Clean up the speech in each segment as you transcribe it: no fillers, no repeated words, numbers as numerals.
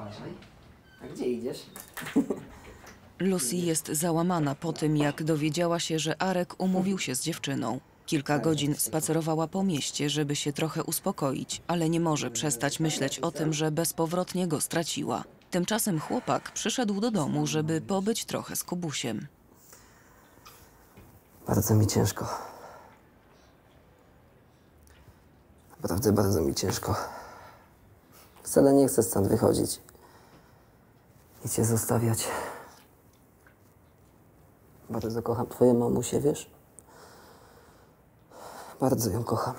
Uważaj. A gdzie idziesz? Lucy jest załamana po tym, jak dowiedziała się, że Arek umówił się z dziewczyną. Kilka godzin spacerowała po mieście, żeby się trochę uspokoić, ale nie może przestać myśleć o tym, że bezpowrotnie go straciła. Tymczasem chłopak przyszedł do domu, żeby pobyć trochę z Kubusiem. Bardzo mi ciężko. Naprawdę bardzo mi ciężko. Wcale nie chcę stąd wychodzić i cię zostawiać. Bardzo kocham twoją mamusię, wiesz? Bardzo ją kocham.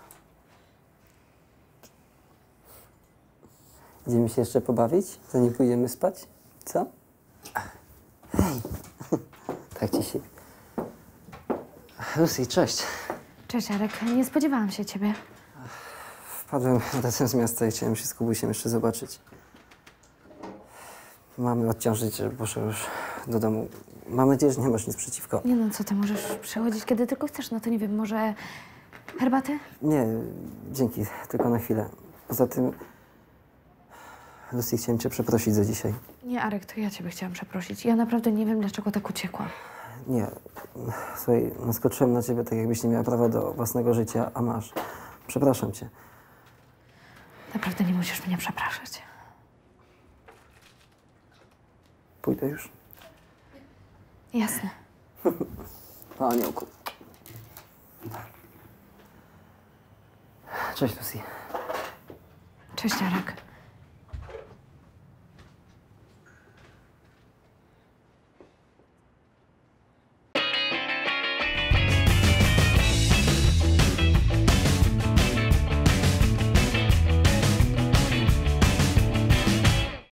Idziemy się jeszcze pobawić, zanim pójdziemy spać? Co? Hej! Tak ci się... Lucy, cześć. Cześć, Arek. Nie spodziewałam się ciebie. Wpadłem razem z miasta i chciałem się z Kubusiem jeszcze zobaczyć. Mamy odciążyć, że poszedł już do domu. Mam nadzieję, że nie masz nic przeciwko. Nie no, co ty, możesz przechodzić kiedy tylko chcesz. No to nie wiem, może herbaty? Nie, dzięki, tylko na chwilę. Poza tym, Lucy, chciałem cię przeprosić za dzisiaj. Nie, Arek, to ja ciebie chciałam przeprosić. Ja naprawdę nie wiem, dlaczego tak uciekłam. Nie, słuchaj, naskoczyłem na ciebie tak, jakbyś nie miała prawa do własnego życia, a masz. Przepraszam cię. Naprawdę nie musisz mnie przepraszać. Pójdę już. Jasne. Pa, aniołku. Cześć, Lucy. Cześć, Arek.